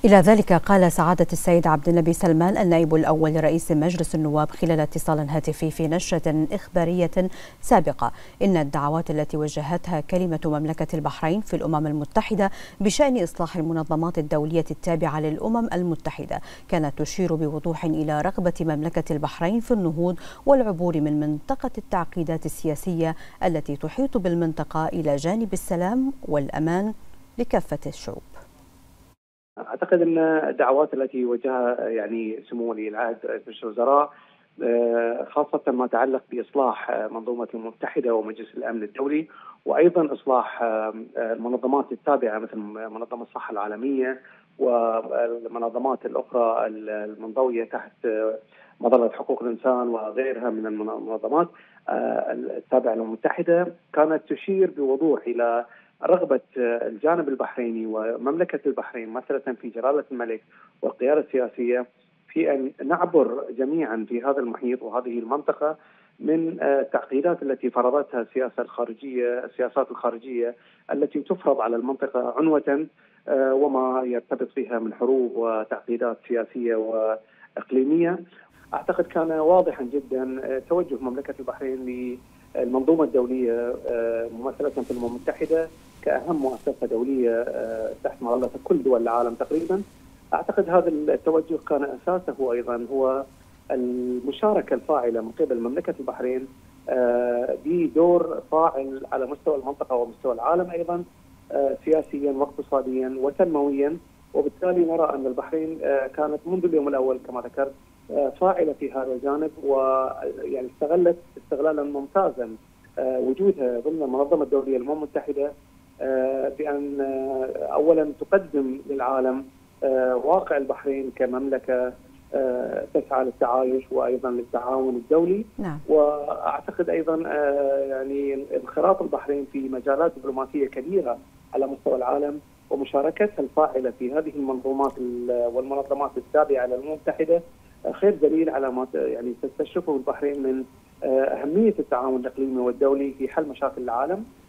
إلى ذلك قال سعادة السيد عبد النبي سلمان النائب الأول لرئيس مجلس النواب خلال اتصال هاتفي في نشرة إخبارية سابقة إن الدعوات التي وجهتها كلمة مملكة البحرين في الأمم المتحدة بشأن إصلاح المنظمات الدولية التابعة للأمم المتحدة كانت تشير بوضوح إلى رغبة مملكة البحرين في النهوض والعبور من منطقة التعقيدات السياسية التي تحيط بالمنطقة إلى جانب السلام والأمان لكافة الشعوب. أعتقد أن الدعوات التي وجهها سمو ولي العهد رئيس الوزراء خاصة ما يتعلق بإصلاح منظومة المتحدة ومجلس الأمن الدولي، وأيضا إصلاح المنظمات التابعة مثل منظمة الصحة العالمية والمنظمات الأخرى المنضوية تحت مظلة حقوق الإنسان وغيرها من المنظمات التابعة للمتحدة، كانت تشير بوضوح إلى رغبة الجانب البحريني ومملكة البحرين مثلا في جلالة الملك والقيادة السياسية في أن نعبر جميعا في هذا المحيط وهذه المنطقة من التعقيدات التي فرضتها السياسات الخارجية التي تفرض على المنطقة عنوة وما يرتبط بها من حروب وتعقيدات سياسية وإقليمية. أعتقد كان واضحا جدا توجه مملكة البحرين للمنظومة الدولية ممثلة في الأمم المتحدة كأهم مؤسسة دولية تحت مظلة كل دول العالم تقريبا. أعتقد هذا التوجه كان أساسه أيضا هو المشاركة الفاعلة من قبل مملكة البحرين بدور فاعل على مستوى المنطقة ومستوى العالم أيضا سياسيا واقتصاديا وتنمويا، وبالتالي نرى أن البحرين كانت منذ اليوم الأول كما ذكرت فاعلة في هذا الجانب، استغلت استغلالا ممتازا وجودها ضمن المنظمة الدولية للأمم المتحدة بأن أولا تقدم للعالم واقع البحرين كمملكة تسعى للتعايش وأيضا للتعاون الدولي. نعم. وأعتقد أيضا انخراط البحرين في مجالات دبلوماسية كبيرة على مستوى العالم ومشاركتها الفاعلة في هذه المنظومات والمنظمات التابعة للأمم المتحدة خير دليل على ما تستشرفه البحرين من أهمية التعاون الإقليمي والدولي في حل مشاكل العالم.